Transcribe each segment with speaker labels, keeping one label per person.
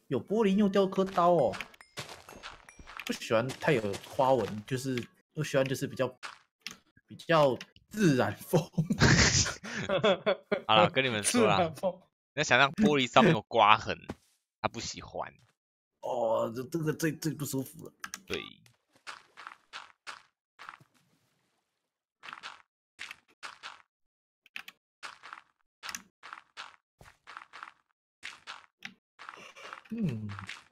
Speaker 1: 有玻璃用雕刻刀哦。不喜欢太有花纹，就是我喜欢就是比较自然风。
Speaker 2: 好了，跟你们说啦，你要想象玻璃上面有刮痕，他不喜欢。
Speaker 1: 哦，这个最不舒服了。
Speaker 2: 对。
Speaker 1: 嗯。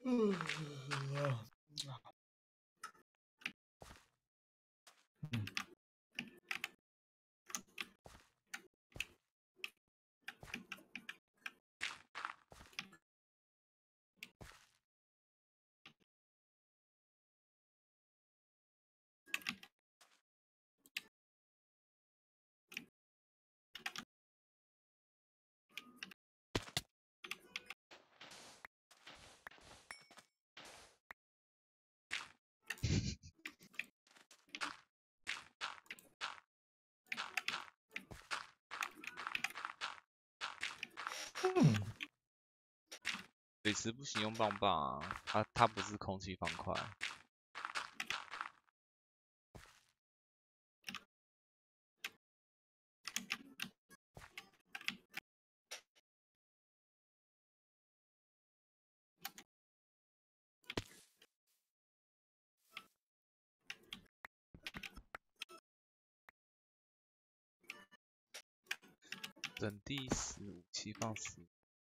Speaker 2: 水池不行用棒棒啊，它不是空气方块。整地10，武器放10。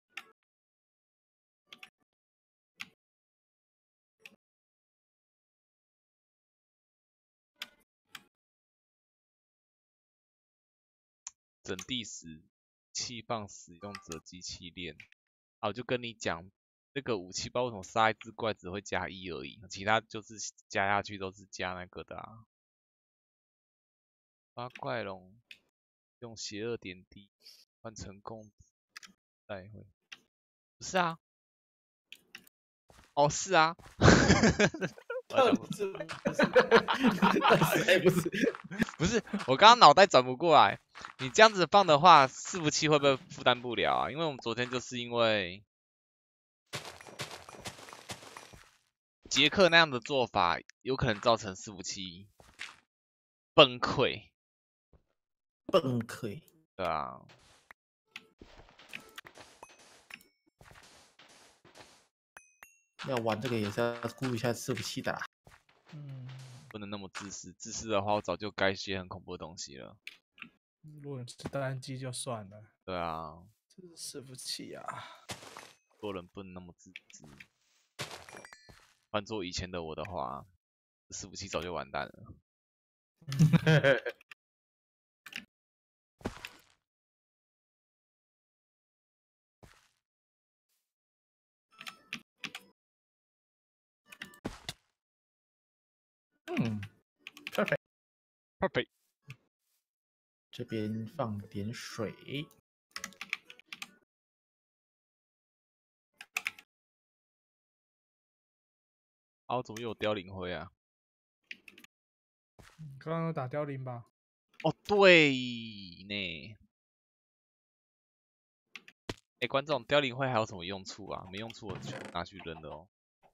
Speaker 2: 整地10，武器放使用者机器链。啊，我就跟你讲，那个武器包为什么杀一只怪只会加1而已，其他就是加下去都是加那个的啊。发怪龙用邪恶点滴换成供带回，不是啊？哦，是啊。
Speaker 1: 到底是不是？哎，不是，
Speaker 2: 不是，我刚刚脑袋转不过来。你这样子放的话，伺服器会不会负担不了啊？因为我们昨天就是因为杰克那样的做法，有可能造成伺服器崩溃。
Speaker 1: 崩溃。
Speaker 2: 对啊。
Speaker 1: 要玩这个也是要顾一下伺服器的啦。
Speaker 2: 不能那么自私，自私的话我早就该写很恐怖的东西了。
Speaker 3: 如果是单机就算了。
Speaker 2: 对啊。
Speaker 3: 这是伺服器啊。
Speaker 2: 做人不能那么自私。换做以前的我的话，伺服器早就完蛋了。
Speaker 1: perfect。这边放点水。
Speaker 2: 哦，怎么又有凋零灰啊？
Speaker 3: 刚刚有打凋零吧？
Speaker 2: 哦，对呢。哎，观众，凋零灰还有什么用处啊？没用处，我全部拿去扔了哦。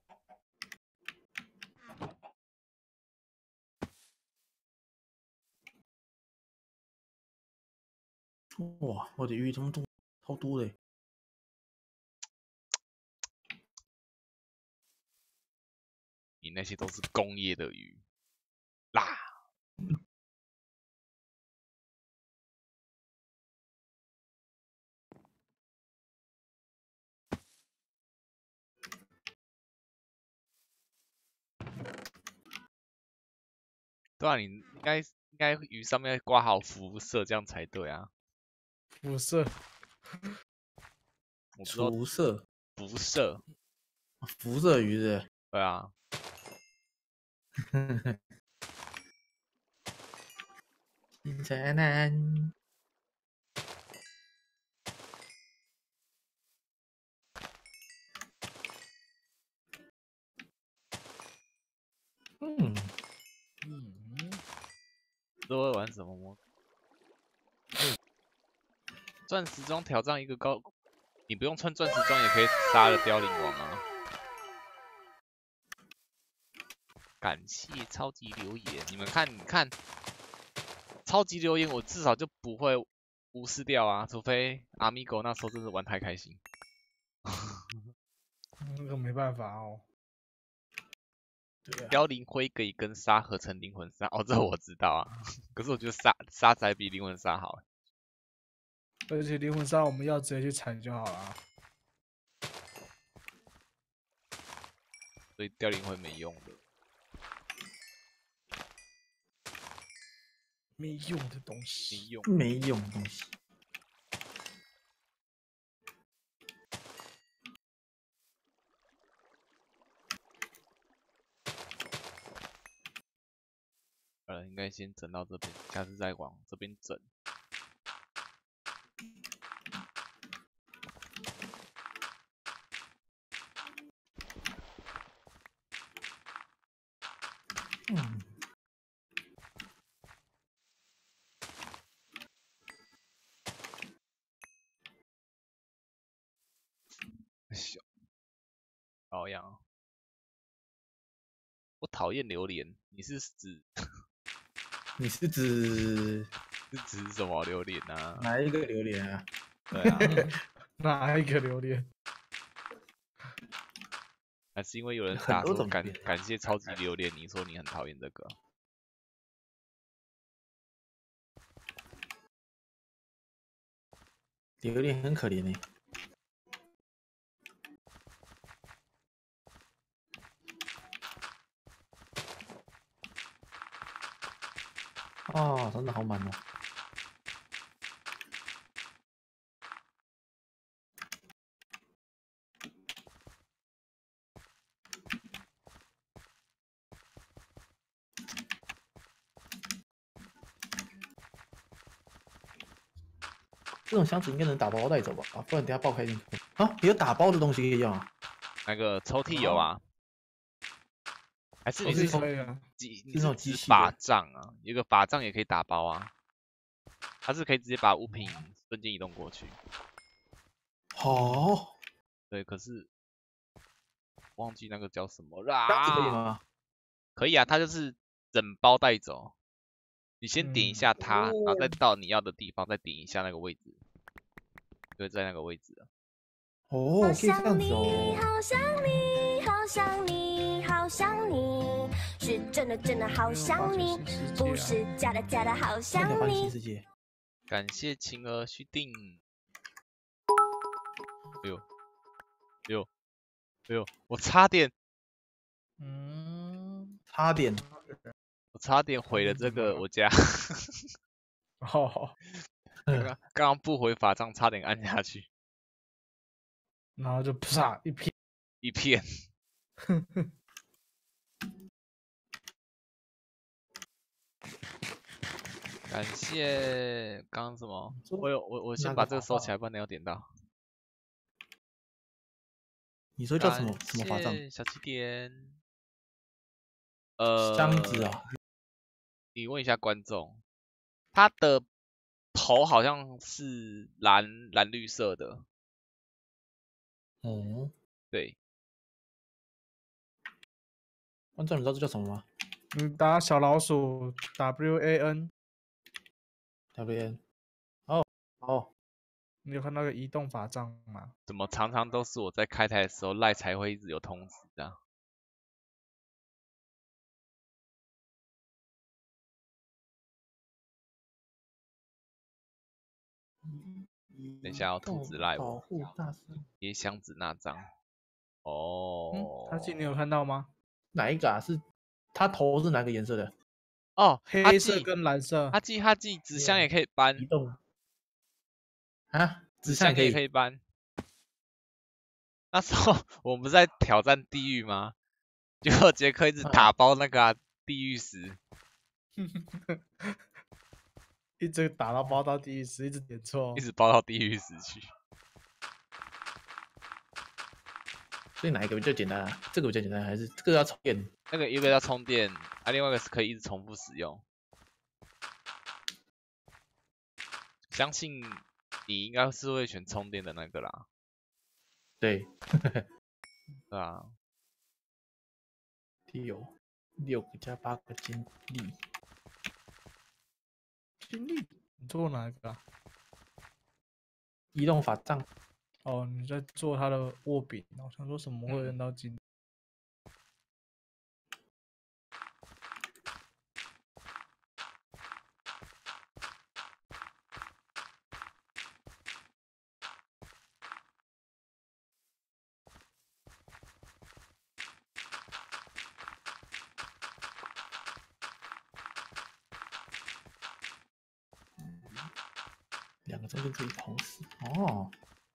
Speaker 1: 哇，我的鱼怎么多，好多嘞！
Speaker 2: 你那些都是工业的鱼啦。对啊，你应该鱼上面挂好辐射，这样才对啊。
Speaker 3: 辐射。
Speaker 2: 我不知道。
Speaker 1: 辐射。
Speaker 2: 辐射。
Speaker 1: 辐射鱼的。
Speaker 2: 对啊。
Speaker 1: 在南。
Speaker 2: 都会玩什么吗？钻石装挑战一个高，你不用穿钻石装也可以杀了凋零王啊。 感谢超级留言，你们看，超级留言我至少就不会无视掉啊，除非阿米狗那时候真的玩太开心。
Speaker 3: 那个没办法哦。
Speaker 1: 对啊，
Speaker 2: 凋零灰可以跟沙合成灵魂沙，哦，这我知道啊。可是我觉得沙仔比灵魂沙好，
Speaker 3: 而且灵魂沙我们要直接去踩就好了。
Speaker 2: 所以凋零灰没用的。
Speaker 3: 没用的东西。
Speaker 2: 没用。
Speaker 1: 没用的东西。
Speaker 2: 应该先整到这边，下次再往这边整。
Speaker 1: 嗯，
Speaker 2: 小保养。我讨厌榴莲，你是指
Speaker 1: 你是指
Speaker 2: 什么榴莲啊？
Speaker 1: 哪一个榴莲啊？
Speaker 2: 对啊，
Speaker 3: 哪一个榴莲？
Speaker 2: 还是因为有人
Speaker 1: 很
Speaker 2: 打说
Speaker 1: 多种榴莲
Speaker 2: 感谢超级榴莲，你说你很讨厌这个？
Speaker 1: 榴莲很可怜呢。哦，真的好满哦。这种箱子应该能打包带走吧？啊，不然等下爆开进去啊！有打包的东西可以用啊？
Speaker 2: 那个抽屉有啊？还是你是
Speaker 1: 抽屉
Speaker 3: 可以啊。
Speaker 2: 你
Speaker 1: 是那种
Speaker 2: 指
Speaker 1: 机器的
Speaker 2: 法杖啊？有个法杖也可以打包啊，它是可以直接把物品瞬间移动过去。
Speaker 1: 好，
Speaker 2: 对，可是忘记那个叫什么
Speaker 1: 箱子可以
Speaker 2: 啦。
Speaker 1: 吗？
Speaker 2: 可以啊，它就是整包带走。你先点一下它，然后再到你要的地方，再点一下那个位置，就会在那个位置了。
Speaker 1: 哦，可以这样子哦。
Speaker 4: 好想你，好想你，好想你，是真的真的好想你，不是假的假的好
Speaker 1: 现
Speaker 4: 想
Speaker 1: 在发现新
Speaker 4: 你。
Speaker 1: 世界，
Speaker 2: 感谢晴儿续订。哎呦，哎呦，哎呦，我差点
Speaker 1: 差点
Speaker 2: 毁了这个我家。
Speaker 3: 哦，
Speaker 2: 刚刚不回法杖，差点按下去，
Speaker 3: 然后就啪一片。
Speaker 2: 一片。感谢刚刚什么？我先把这个收起来，不然要点到。
Speaker 1: 你说叫什么什么法杖？
Speaker 2: 感谢小起点。
Speaker 1: 箱子啊？
Speaker 2: 你问一下观众，它的头好像是蓝绿色的。
Speaker 1: 哦，
Speaker 2: 对，
Speaker 1: 观众你知道这叫什么吗
Speaker 3: 你打小老鼠 WAN，
Speaker 1: ？WN。哦哦，
Speaker 3: 你有看那个移动法杖吗？
Speaker 2: 怎么常常都是我在开台的时候赖才会一直有通知这样？等一下哦，兔子赖
Speaker 1: 保
Speaker 2: 我，
Speaker 1: 护大师
Speaker 2: 别箱子那张。哦，
Speaker 3: 他今天有看到吗？
Speaker 1: 哪一个啊？是它头是哪个颜色的？
Speaker 2: 哦，
Speaker 3: 黑色跟蓝色。
Speaker 2: 哈记纸箱也可以搬
Speaker 1: 移，动啊？
Speaker 2: 纸
Speaker 1: 箱
Speaker 2: 箱也可以搬。那时候我们不是在挑战地狱吗？结果杰克一直打包那个、地狱石，
Speaker 3: 一直打到包到第一次，一直点错
Speaker 2: 一。直包到地狱石去。
Speaker 1: 所以哪一个比较简单啊？这个比较简单，还是这个要充电？
Speaker 2: 那个一个要充电，另外一个是可以一直重复使用。相信你应该是会选充电的那个啦。
Speaker 1: 对，
Speaker 2: 对啊，
Speaker 1: 有 6个加8个金力，
Speaker 3: 金力，你做哪一个啊？
Speaker 1: 移动法杖。
Speaker 3: 哦，你在做他的握柄，我想说什么会用到金力？
Speaker 1: 2个中间可以同时哦。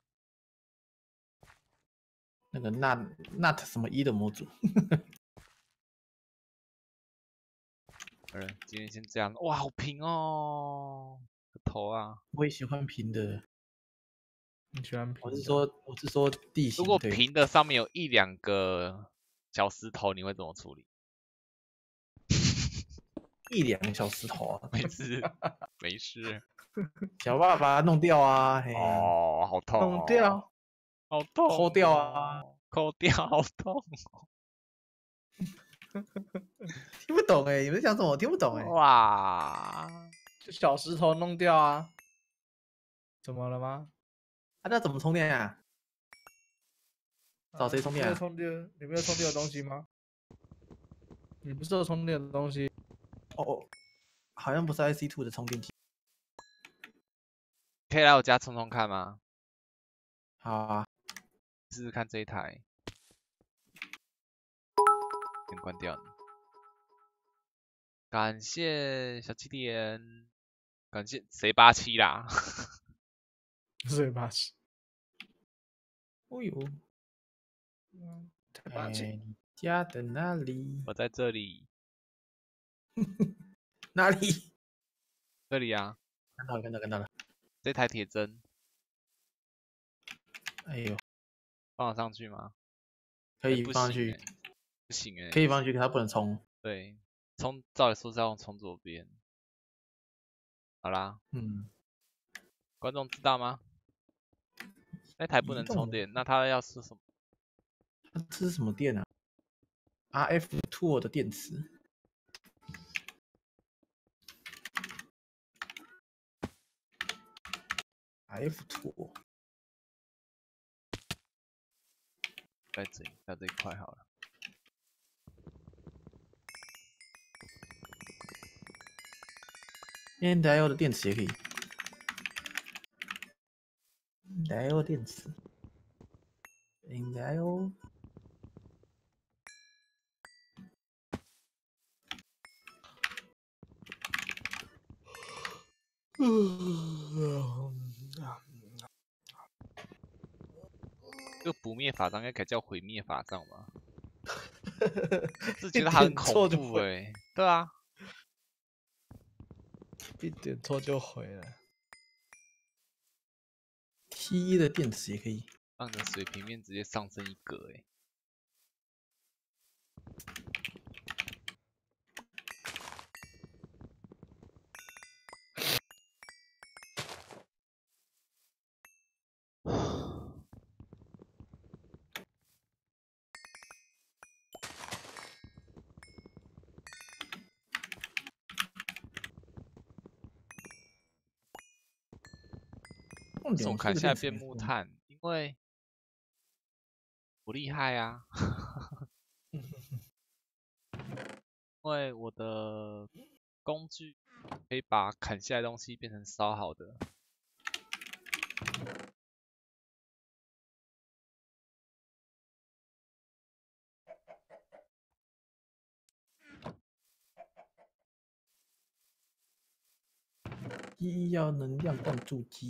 Speaker 1: 那个 NOT 什么1的模组，
Speaker 2: 今天先这样，哇，好平哦，头啊！
Speaker 1: 我也喜欢平的。
Speaker 3: 你喜欢平的？
Speaker 1: 我是说地形。
Speaker 2: 如果
Speaker 1: 对
Speaker 2: 平的上面有1、2个小石头，你会怎么处理
Speaker 1: 1、2个小石头啊，
Speaker 2: 没事，没事。
Speaker 1: 想办法把它弄掉啊。嘿
Speaker 2: 哦，好痛、哦，
Speaker 3: 弄掉，
Speaker 2: 好痛、
Speaker 1: 抠掉啊，
Speaker 2: 抠掉，好痛。
Speaker 1: 听不懂哎，你们讲什么？我听不懂哎。
Speaker 2: 哇，
Speaker 3: 就小石头弄掉啊？怎么了吗？
Speaker 1: 那怎么充电啊？找谁充电啊？
Speaker 3: 你没有充电？你没有充电的东西吗？你不是有充电的东西？
Speaker 1: 哦，好像不是 IC2 的充电器。
Speaker 2: 可以来我家充充看吗？
Speaker 1: 好啊，
Speaker 2: 试试看这一台。先关掉你。感谢小气点，感谢谁87啦？
Speaker 3: 谁霸气？
Speaker 1: 哦呦，
Speaker 3: 太霸气！
Speaker 1: 你家的哪里？
Speaker 2: 我在这里，
Speaker 1: 哪里？
Speaker 2: 这里啊，
Speaker 1: 看到了。
Speaker 2: 这台铁针
Speaker 1: 哎呦，
Speaker 2: 放得上去吗？
Speaker 1: 可以
Speaker 2: 不
Speaker 1: 放上去，
Speaker 2: 行欸不行哎、
Speaker 1: 可以放上去，可它不能充。
Speaker 2: 对，照理说是要用从左边。好啦，观众知道吗？那台不能充电，那它要是什么？
Speaker 1: 这是什么电啊 ？RF Tool 的电池。RF Tool
Speaker 2: 再整一下这一块好了。
Speaker 1: NDIO 的电池也可以。NDIO 电池。NDIO。
Speaker 2: 这个不灭法杖应该改叫毁灭法杖吧？是觉得它很恐怖哎、对啊，
Speaker 3: 一点错就毁了。
Speaker 1: T1 的电池也可以。
Speaker 2: 让你的水平面直接上升1格哎、为什么砍下来变木炭？因为我厉害啊！因为我的工具可以把砍下来的东西变成烧好的。
Speaker 1: 一要能量灌注机。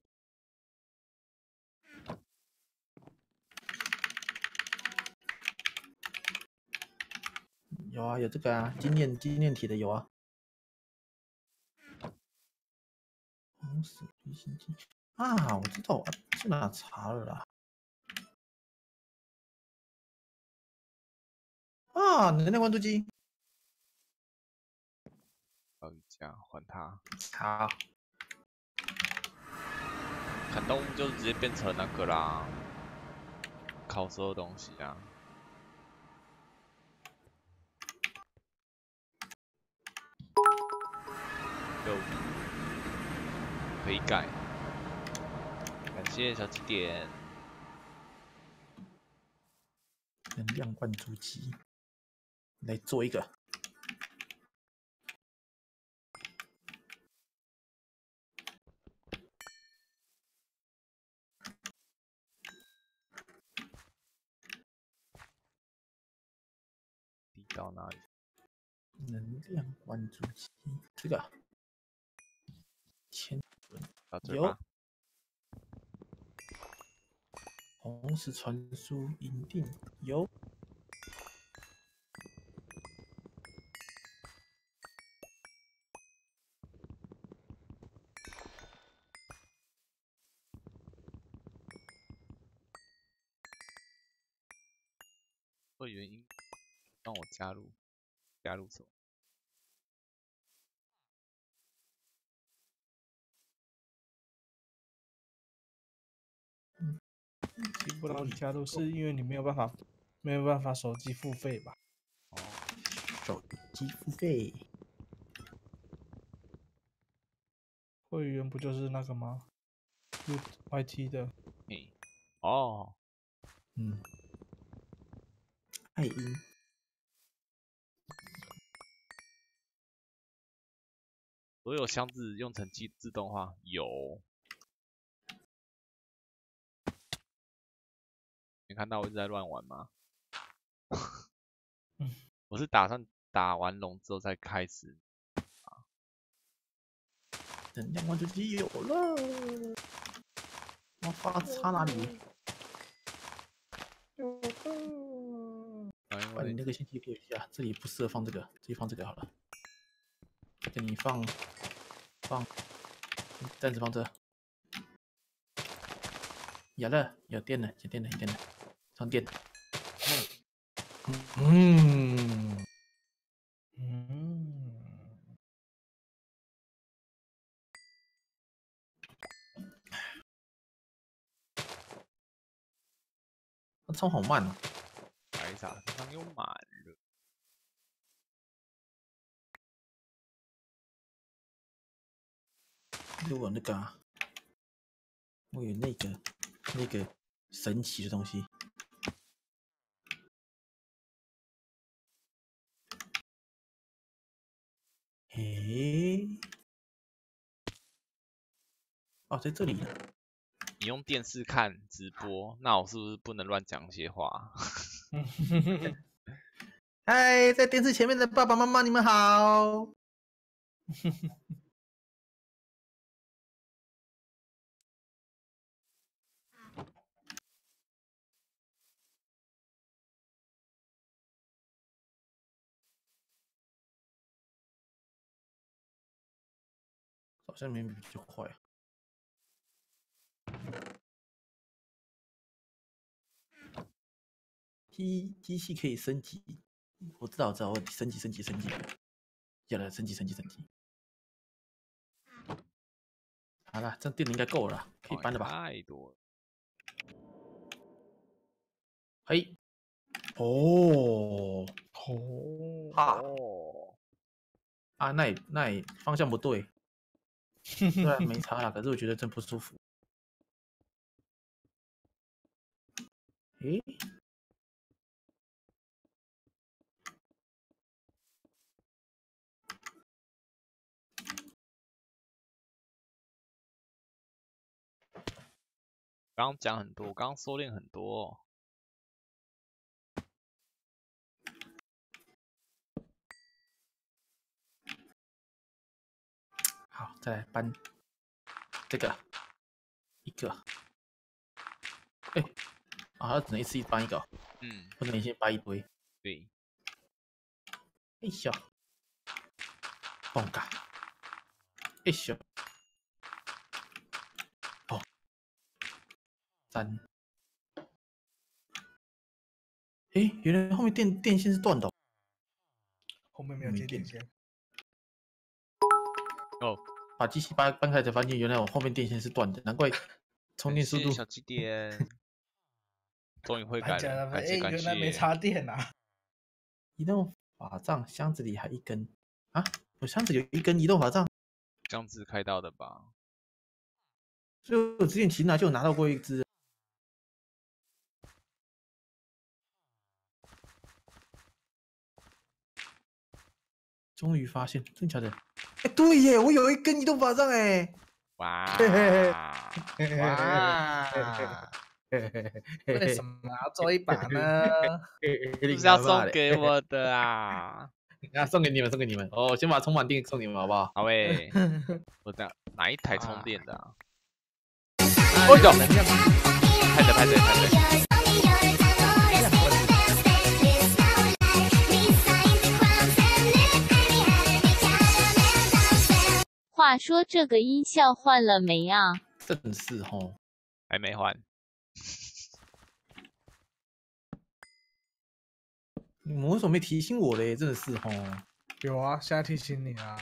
Speaker 1: 有啊，有这个啊，经验体的有啊。红死离心机啊，我知道，我去哪查了啦？啊，能量灌注机。
Speaker 2: 这样还它。
Speaker 1: 好。
Speaker 2: 砍动物就直接变成那个啦，烤熟的东西啊。 有可以改。感谢小几点。
Speaker 1: 能量灌注机，来做一个。
Speaker 2: 滴到哪里？
Speaker 1: 能量灌注机，这个千有
Speaker 2: 到这吧。
Speaker 1: 红石传输银锭有。
Speaker 2: 会员应让我加入什么？
Speaker 3: 进不让你加入，是因为你没有办法手机付费吧？
Speaker 2: 哦，
Speaker 1: 手机付费。
Speaker 3: 会员不就是那个吗？YT 的。
Speaker 2: 嘿，哦，
Speaker 1: 嗯，爱音
Speaker 2: 所有箱子用成自动化有。你看到我一直在乱玩吗？我是打算打完龙之后再开始。
Speaker 1: 能量灌注机有了，我发插哪里？把你那个先贴给我一下，这里不适合放这个，这里放这个好了。给你放，暂时放这。有了，有电了，有电了，有电了，充电。它充好慢哦。
Speaker 2: 白傻身上又满了。
Speaker 1: 如果那个、啊，我有那个神奇的东西。诶，哦，在这里呢。
Speaker 2: 你用电视看直播，那我是不是不能乱讲一些话？
Speaker 1: 嗨，在电视前面的爸爸妈妈，你们好。好像明明比较快。机器可以升级，我知道，升级。有了，升级。好了，这样电应该够了，可以搬了吧？
Speaker 2: 太多了。
Speaker 1: 嘿，哦，啊，那也方向不对，虽然没差啦，可是我觉得真不舒服。诶，
Speaker 2: 刚刚讲很多，我刚刚收敛很多、哦。
Speaker 1: 好，再来搬这个一个。哎，啊，只能一次搬一个、哦，不能先搬一堆。
Speaker 2: 对。
Speaker 1: 哎呦，蹦嘎，哎呦，哦，3。哎，原来后面电线是断的、哦。
Speaker 3: 后面没有接电线。
Speaker 2: 哦，
Speaker 1: 把机器搬开才发现，原来我后面电线是断的，难怪充电速度。
Speaker 2: 小几点？终于会改了，感谢。
Speaker 3: 原来没插电啊！
Speaker 1: 移动法杖箱子里还一根啊？我箱子有一根移动法杖。
Speaker 2: 这样子开到的吧？
Speaker 1: 所以我之前其实就有拿到过一只。终于发现，真假的？哎，对耶，我有一根移动法杖哎！
Speaker 2: 哇！
Speaker 1: 哇！
Speaker 3: 为什么要做一把呢？
Speaker 2: 是不是要送给我的啊？
Speaker 1: 啊，送给你们，送给你们。哦，先把充满电送你们好不好？
Speaker 2: 好诶，我的哪一台充电的啊？
Speaker 1: 哦哟，
Speaker 2: 拍的拍的拍的。
Speaker 5: 话说这个音效换了没啊？
Speaker 1: 正是吼，
Speaker 2: 还没换。
Speaker 1: 你们为什么没提醒我嘞？真的是吼。
Speaker 3: 有啊，现在提醒你啊。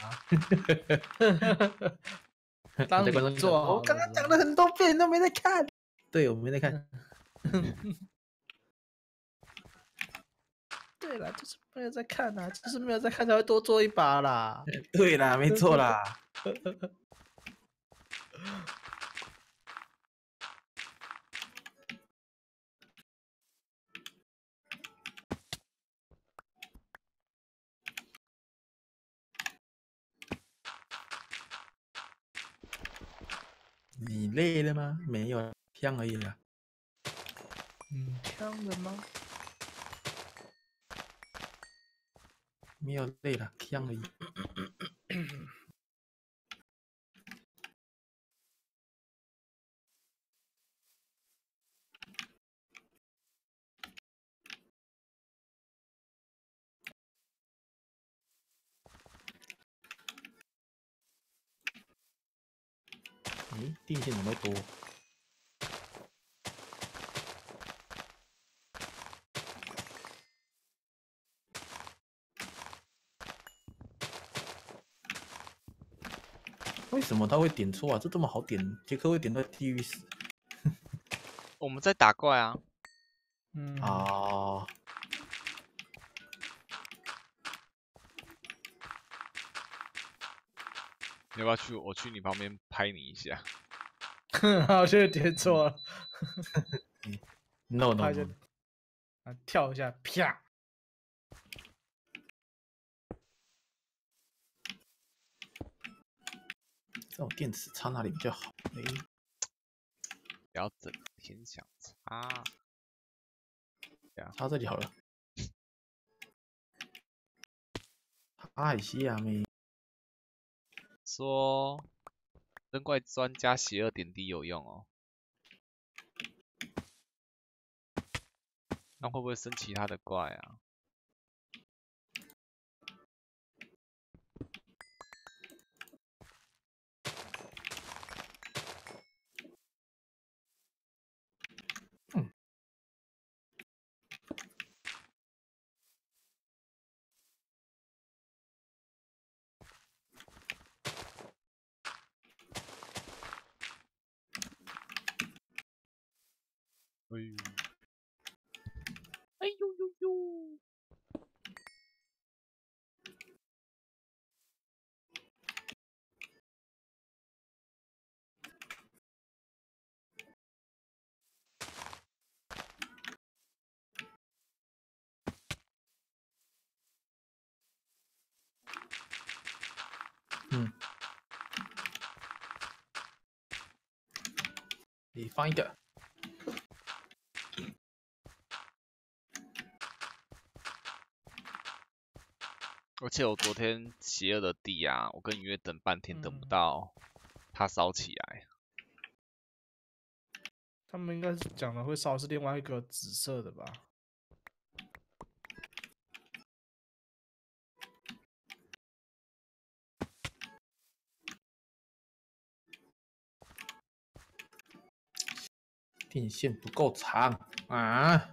Speaker 1: 当你做好，我刚刚讲了很多遍，都没在看。对，我没在看。
Speaker 3: 对啦，就是没有在看啦，就是没有在看才会多做一把啦。
Speaker 1: 对啦，没错啦。你累了吗？没有，香而已啦。
Speaker 3: 香了吗？
Speaker 1: 没有累了，香而已。咦，电线怎么会多？为什么他会点错啊？这么好点，杰克会点到地狱死。
Speaker 2: 我们在打怪啊。
Speaker 1: 啊。
Speaker 2: 你要不要去？我去你旁边拍你一下。
Speaker 3: 好像点错了。
Speaker 1: No，
Speaker 3: 跳一下，啪！
Speaker 1: 这种电池插哪里比较好？哎，
Speaker 2: 不要整天想插。
Speaker 1: 插这里好了。插一下没？
Speaker 2: 说灯怪砖加邪恶点滴有用哦。那会不会生其他的怪啊？哎呦呦呦！
Speaker 1: 你放一个。
Speaker 2: 而且我昨天邪恶的地啊，我跟音乐等半天等不到它烧起来。
Speaker 3: 他们应该是讲的会烧是另外一个紫色的吧？
Speaker 1: 电线不够长啊！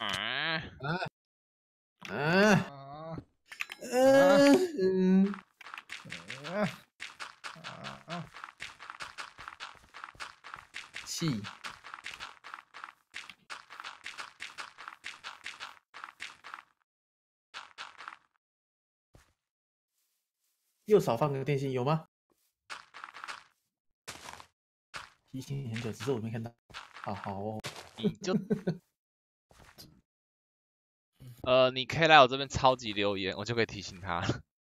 Speaker 1: 气。右少放个电线有吗？ 提醒很久，只是我没看到。好哦。
Speaker 2: 你就你可以来我这边超级留言，我就可以提醒他。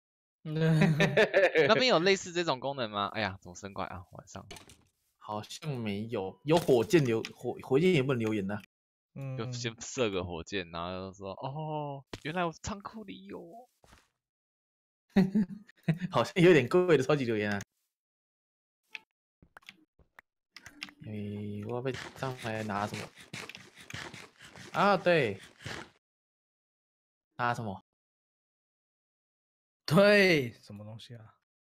Speaker 2: 那边有类似这种功能吗？哎呀，怎么生怪啊？晚上
Speaker 1: 好像没有，有火箭火箭也不能留言呢。
Speaker 2: 就先射个火箭，然后就说哦，原来我仓库里有。
Speaker 1: 好像有点贵的超级留言啊。我要被上来拿什么？啊，对，拿什么？
Speaker 3: 对，什么东西啊？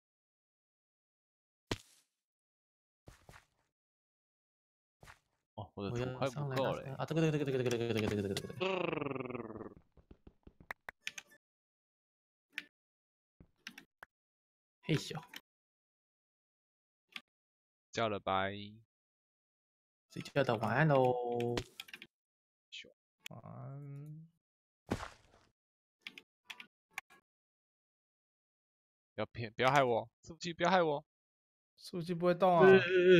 Speaker 2: 哦，我的图快不够了。
Speaker 1: 啊，这个。嘿咻，
Speaker 2: 叫了拜，
Speaker 1: 睡觉的晚安喽。
Speaker 3: 晚安。
Speaker 2: 不要害我，速记不要害我。
Speaker 3: 速记不会动啊！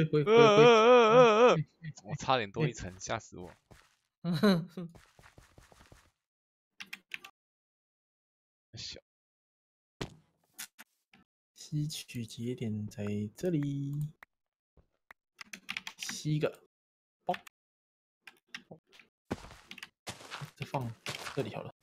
Speaker 2: 我差点多一层，吓死我！小，
Speaker 1: 吸取节点在这里，吸一个，包，再放这里好了。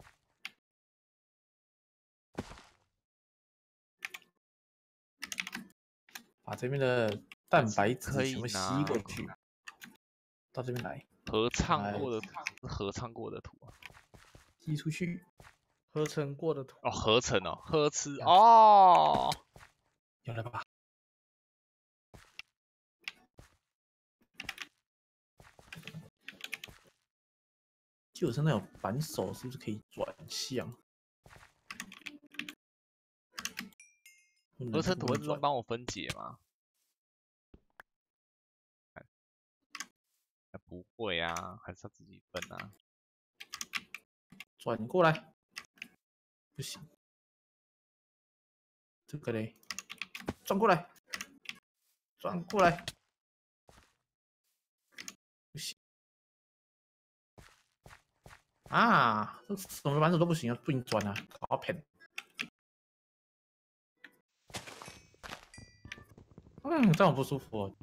Speaker 1: 把这边的蛋白质全部吸过去，到这边来。
Speaker 2: 合唱过的图是合唱过的图啊，
Speaker 1: 吸出去。
Speaker 3: 合成过的图
Speaker 2: 哦，合成哦，喝吃哦，
Speaker 1: 有了吧？就是那种扳手，是不是可以转向？
Speaker 2: 合成图会自动帮我分解吗？不会啊，还是要自己分啊。
Speaker 1: 转过来，不行。这个嘞，转过来，转过来，不行。啊，这什么扳手都不行啊，不行转啊，好骗。这样不舒服哦。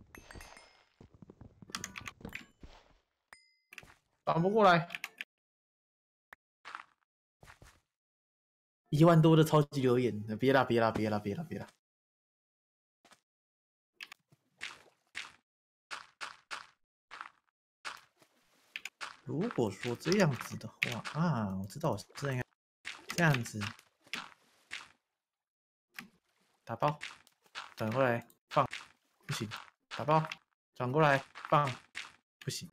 Speaker 1: 转不过来。1万多的超级留言，别啦！如果说这样子的话啊，我知道我是这样子打包，转过来放，不行，打包转过来放，不行，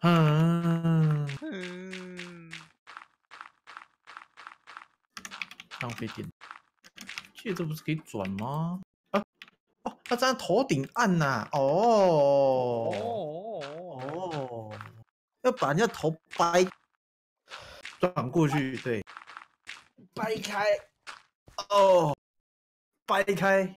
Speaker 1: 浪费电。这不是可以转吗？啊哦，它这样头顶按呐、要把人家头掰转过去，对，掰开，哦，掰开。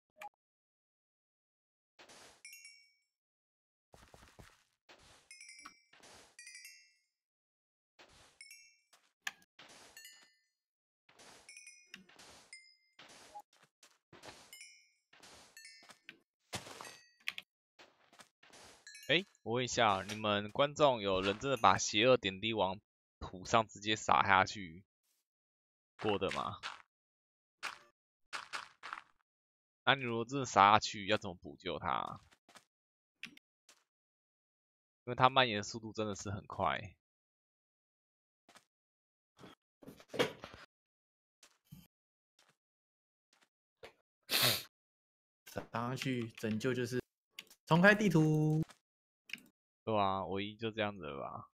Speaker 2: 我问一下，你们观众有人真的把邪恶点滴往土上直接撒下去过的吗？那你如果真的撒下去，要怎么补救它？因为它蔓延的速度真的是很快。
Speaker 1: 撒上去拯救就是重开地图。
Speaker 2: 对啊，唯一就这样子了吧。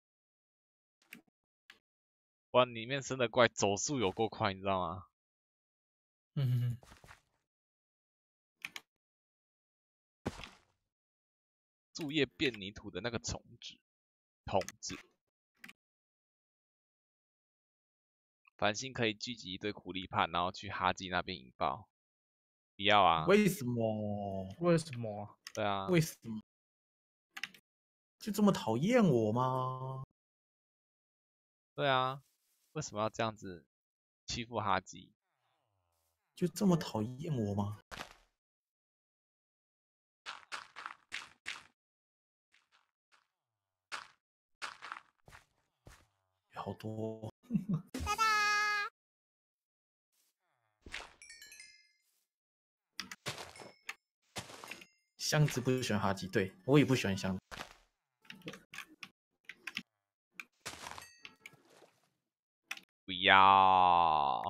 Speaker 2: 不然里面生的怪走速有够快，你知道吗？树叶变泥土的那个桶子，繁星可以聚集一堆苦力怕，然后去哈基那边引爆。不要啊！
Speaker 1: 为什么？
Speaker 3: 为什么？
Speaker 2: 对啊。
Speaker 1: 为什么？ 就这么讨厌我吗？
Speaker 2: 对啊，为什么要这样子欺负哈基？
Speaker 1: 就这么讨厌我吗？好多。哒哒。箱子不喜欢哈基，对我也不喜欢箱子。
Speaker 2: 不要。